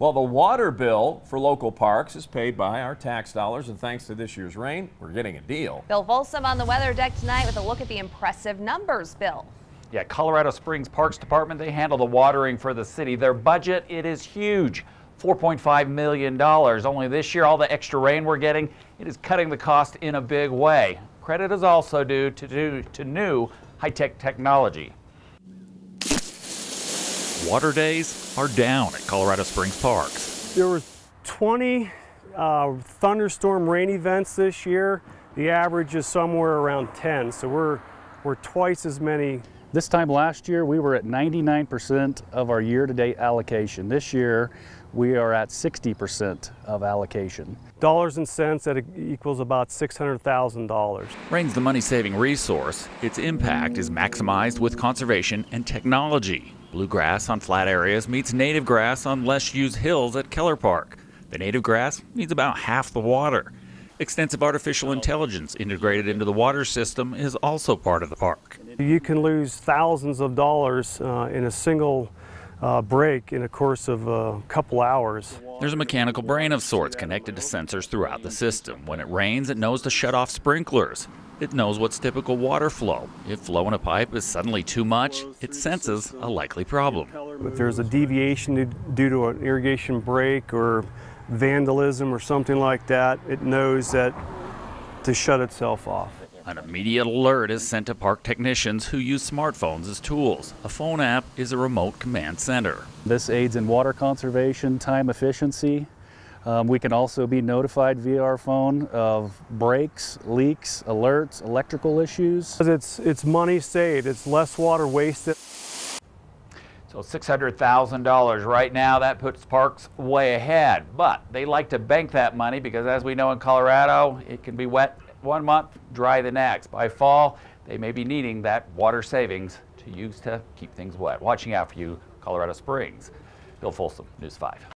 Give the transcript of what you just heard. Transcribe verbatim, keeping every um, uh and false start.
Well, the water bill for local parks is paid by our tax dollars, and thanks to this year's rain, we're getting a deal. Bill Folsom on the weather deck tonight with a look at the impressive numbers, Bill. Yeah, Colorado Springs Parks Department, they handle the watering for the city. Their budget, it is huge, four point five million dollars. Only this year, all the extra rain we're getting, it is cutting the cost in a big way. Credit is also due to, to, to new high-tech technology. Water days are down at Colorado Springs Parks. There were twenty uh, thunderstorm rain events this year. The average is somewhere around ten, so we're, we're twice as many. This time last year, we were at ninety-nine percent of our year-to-date allocation. This year, we are at sixty percent of allocation. Dollars and cents, that equals about six hundred thousand dollars. Rain's the money-saving resource. Its impact is maximized with conservation and technology. Bluegrass on flat areas meets native grass on less used hills at Keller Park. The native grass needs about half the water. Extensive artificial intelligence integrated into the water system is also part of the park. You can lose thousands of dollars uh, in a single uh, break in a course of a couple hours. There's a mechanical brain of sorts connected to sensors throughout the system. When it rains, it knows to shut off sprinklers. It knows what's typical water flow. If flow in a pipe is suddenly too much, it senses a likely problem. If there's a deviation due to an irrigation break or vandalism or something like that, it knows that to shut itself off. An immediate alert is sent to park technicians who use smartphones as tools. A phone app is a remote command center. This aids in water conservation, time efficiency. Um, we can also be notified via our phone of breaks, leaks, alerts, electrical issues. It's, it's money saved, it's less water wasted. So six hundred thousand dollars right now, that puts parks way ahead. But they like to bank that money because, as we know in Colorado, it can be wet one month, dry the next. By fall, they may be needing that water savings to use to keep things wet. Watching out for you, Colorado Springs. Bill Folsom, News five.